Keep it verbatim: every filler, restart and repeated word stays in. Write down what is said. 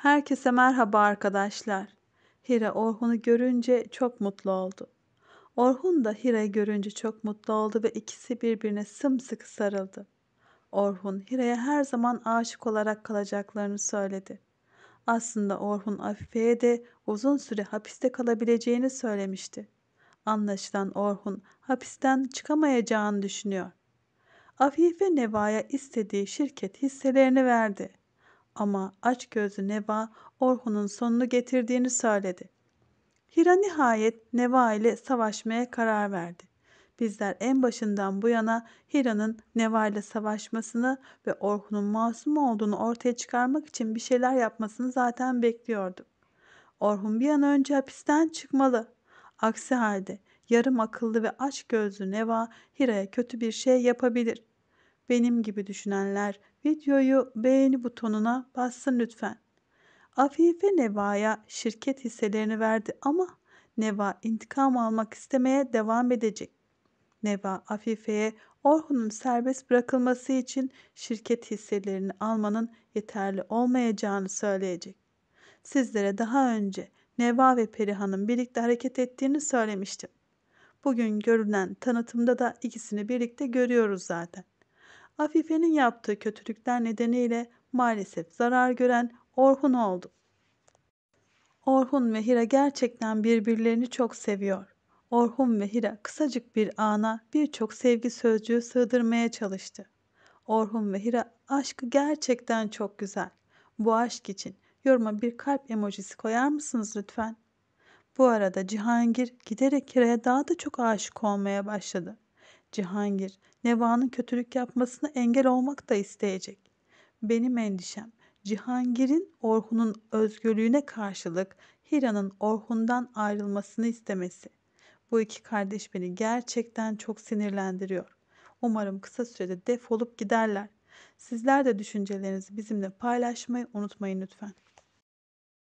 Herkese merhaba arkadaşlar. Hira Orhun'u görünce çok mutlu oldu. Orhun da Hira'yı görünce çok mutlu oldu ve ikisi birbirine sımsıkı sarıldı. Orhun Hira'ya her zaman aşık olarak kalacaklarını söyledi. Aslında Orhun Afife'ye de uzun süre hapiste kalabileceğini söylemişti. Anlaşılan Orhun hapisten çıkamayacağını düşünüyor. Afife Neva'ya istediği şirket hisselerini verdi. Ama açgözlü Neva Orhun'un sonunu getirdiğini söyledi. Hira nihayet Neva ile savaşmaya karar verdi. Bizler en başından bu yana Hira'nın Neva ile savaşmasını ve Orhun'un masum olduğunu ortaya çıkarmak için bir şeyler yapmasını zaten bekliyorduk. Orhun bir an önce hapisten çıkmalı. Aksi halde yarım akıllı ve açgözlü Neva Hira'ya kötü bir şey yapabilir. Benim gibi düşünenler videoyu beğeni butonuna bassın lütfen. Afife Neva'ya şirket hisselerini verdi ama Neva intikam almak istemeye devam edecek. Neva Afife'ye Orhun'un serbest bırakılması için şirket hisselerini almanın yeterli olmayacağını söyleyecek. Sizlere daha önce Neva ve Perihan'ın birlikte hareket ettiğini söylemiştim. Bugün görülen tanıtımda da ikisini birlikte görüyoruz zaten. Afife'nin yaptığı kötülükler nedeniyle maalesef zarar gören Orhun oldu. Orhun ve Hira gerçekten birbirlerini çok seviyor. Orhun ve Hira kısacık bir ana birçok sevgi sözcüğü sığdırmaya çalıştı. Orhun ve Hira aşkı gerçekten çok güzel. Bu aşk için yoruma bir kalp emojisi koyar mısınız lütfen? Bu arada Cihangir giderek Hira'ya daha da çok aşık olmaya başladı. Cihangir, Neva'nın kötülük yapmasına engel olmak da isteyecek. Benim endişem, Cihangir'in Orhun'un özgürlüğüne karşılık Hira'nın Orhun'dan ayrılmasını istemesi. Bu iki kardeş beni gerçekten çok sinirlendiriyor. Umarım kısa sürede defolup giderler. Sizler de düşüncelerinizi bizimle paylaşmayı unutmayın lütfen.